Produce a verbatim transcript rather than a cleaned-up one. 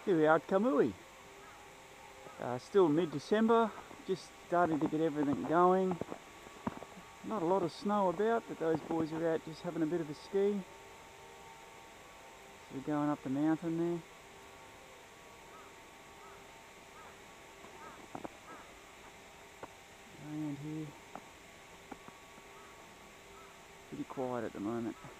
Here we are at Kamui. Uh, still mid-December, just starting to get everything going. Not a lot of snow about, but those boys are out just having a bit of a ski. So we're going up the mountain there. Around here. Pretty quiet at the moment.